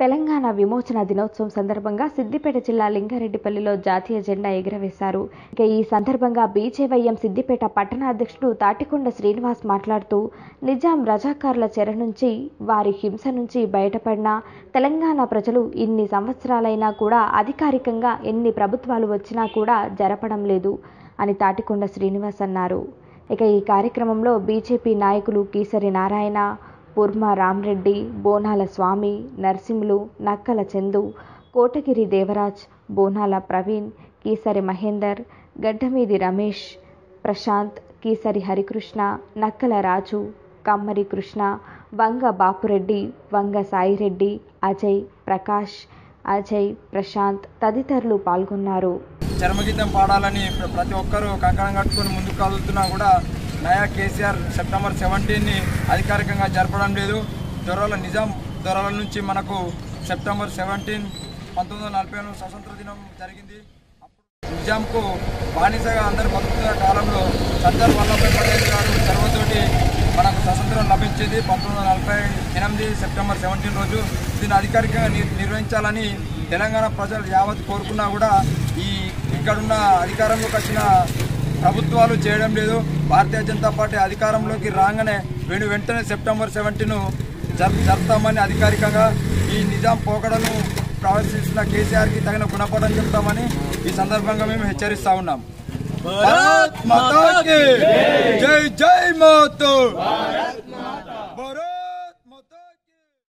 తెలంగాణ విమోచన దినోత్సవం సందర్భంగా సిద్దిపేట జిల్లా లింగారెడ్డిపల్లిలో జాతీయ జెండా ఎగురవేశారు. ఇక ఈ సందర్భంగా బీజేవైఎం సిద్దిపేట పట్టణ అధ్యక్షుడు తాటికొండ శ్రీనివాస్ మాట్లాడుతూ, నిజాం రజాకార్ల చెర నుంచి, వారి హింస నుంచి బయటపడిన తెలంగాణ ప్రజలు ఇన్ని సంవత్సరాలైనా కూడా అధికారికంగా ఎన్ని ప్రభుత్వాలు వచ్చినా కూడా జరపడం లేదు అని తాటికొండ శ్రీనివాస్ అన్నారు. ఇక ఈ కార్యక్రమంలో బీజేపీ నాయకులు కీసరి నారాయణ, పుర్మ రామ్రెడ్డి, బోనాల స్వామి, నర్సింహులు, నక్కల చందు, కోటగిరి దేవరాజ్, బోనాల ప్రవీణ్, కీసరి మహేందర్, గడ్డమీది రమేష్, ప్రశాంత్, కీసరి హరికృష్ణ, నక్కల రాజు, కమ్మరి కృష్ణ, వంగ బాపురెడ్డి, వంగ సాయిరెడ్డి, అజయ్, ప్రకాష్, అజయ్, ప్రశాంత్ తదితరులు పాల్గొన్నారు. చర్మగీతం పాడాలని ప్రతి ఒక్కరూ కంకణం కట్టుకొని ముందుకు కదులుతున్నా కూడా నయా కేసీఆర్ సెప్టెంబర్ 17ని అధికారికంగా జరపడం లేదు. నిజాం దొరల నుంచి మనకు సెప్టెంబర్ 17 1940 స్వతంత్ర దినం జరిగింది. అప్పుడు నిజాంకు బానిసగా అందరూ బతుకుతున్న కాలంలో సర్దార్ వల్లభాయ్ పటేల్ గారు చొరవతోటి మనకు స్వతంత్రం లభించింది 1948 సెప్టెంబర్ 17 రోజు. దీన్ని అధికారికంగా నిర్వహించాలని తెలంగాణ ప్రజలు యావత్ కోరుకున్నా కూడా ఇక్కడున్న అధికారంలోకి వచ్చిన ప్రభుత్వాలు చేయడం లేదు. భారతీయ జనతా పార్టీ అధికారంలోకి రాగానే వెంటనే సెప్టెంబర్ 17ను జరుపుతామని అధికారికంగా ఈ నిజాం పోకడను ప్రవేశిస్తున్న కేసీఆర్కి తగిన గుణపాఠం చెప్తామని ఈ సందర్భంగా మేము హెచ్చరిస్తా ఉన్నాం. భారత్ మాతా కీ జై జై మాతా.